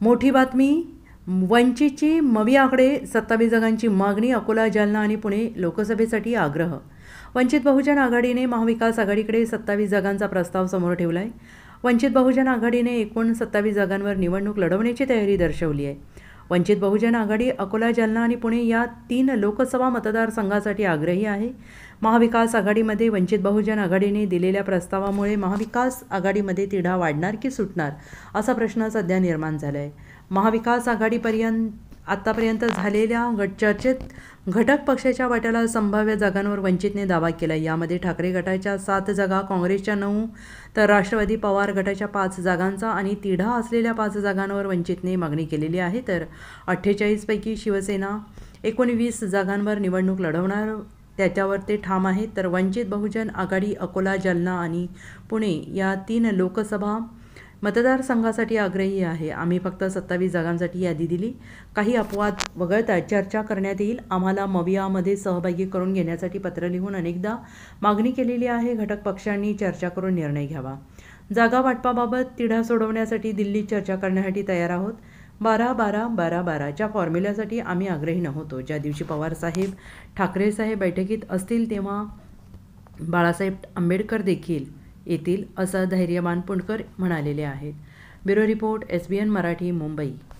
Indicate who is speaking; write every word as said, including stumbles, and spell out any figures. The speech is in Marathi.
Speaker 1: मोठी बातमी, वंचितची मवी आकडे सत्तावीस जागांची मागणी, अकोला, जालना आणि पुणे लोकसभेसाठी आग्रह. वंचित बहुजन आघाडीने महाविकास आघाडीकडे सत्तावीस जागांचा प्रस्ताव समोर ठेवला आहे. वंचित बहुजन आघाडीने एकूण सत्तावीस जागांवर निवडणूक लढवण्याची तयारी दर्शवली आहे. वंचित बहुजन आघाडी अकोला, जालना आणि पुणे या तीन लोकसभा मतदारसंघासाठी आग्रही आहे. महाविकास आघाडीमध्ये वंचित बहुजन आघाडीने दिलेल्या प्रस्तावामुळे महाविकास आघाडीमध्ये तिढा वाढणार की सुटणार असा प्रश्न सध्या निर्माण झाला आहे. महाविकास आघाडीपर्यंत आत्तापर्यंत झालेल्या गट चर्चेत घटक पक्षाच्या वाट्याला संभाव्य जागांवर वंचितने दावा केला. यामध्ये ठाकरे गटाच्या सात जागा, काँग्रेसच्या नऊ, तर राष्ट्रवादी पवार गटाच्या पाच जागांचा आणि तिढा असलेल्या पाच जागांवर वंचितने मागणी केलेली आहे. तर अठ्ठेचाळीसपैकी शिवसेना एकोणवीस जागांवर निवडणूक लढवणार त्याच्यावर ते ठाम आहे. तर वंचित बहुजन आघाडी अकोला, जालना आणि पुणे या तीन लोकसभा मतदारसंघासाठी आग्रही आहे. आम्ही फक्त सत्तावीस जागांसाठी यादी दिली. काही अपवाद वगळता चर्चा करण्यात येईल. आम्हाला मवियामध्ये सहभागी करून घेण्यासाठी पत्र लिहून अनेकदा मागणी केलेली आहे. घटक पक्षांनी चर्चा करून निर्णय घ्यावा. जागा वाटपाबाबत तिढा सोडवण्यासाठी दिल्लीत चर्चा करण्यासाठी तयार आहोत. बारा बारा बारा बाराच्या फॉर्म्युल्यासाठी आम्ही आग्रही नव्हतो. ज्या दिवशी पवारसाहेब, ठाकरेसाहेब बैठकीत असतील तेव्हा बाळासाहेब आंबेडकर देखील येतील असं धैर्यवान पुणकर म्हणालेले आहेत. Bureau report, S B N Marathi, Mumbai.